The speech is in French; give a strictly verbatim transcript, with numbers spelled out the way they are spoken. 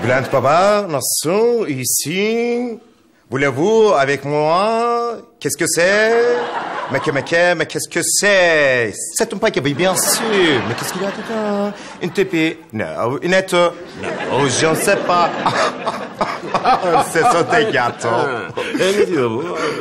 Bülent Baba, nasılsın? İyisin? Voulez-vous avec moi? Qu'est-ce que c'est? Mais que, mais que, mais qu'est-ce que c'est? C'est un paquet, oui, bien sûr. Mais qu'est-ce qu'il y a dedans? Une tépée? Non. Une lettre? Non, je ne sais pas. C'est ça, tes gâteaux. E, ne diyor bu?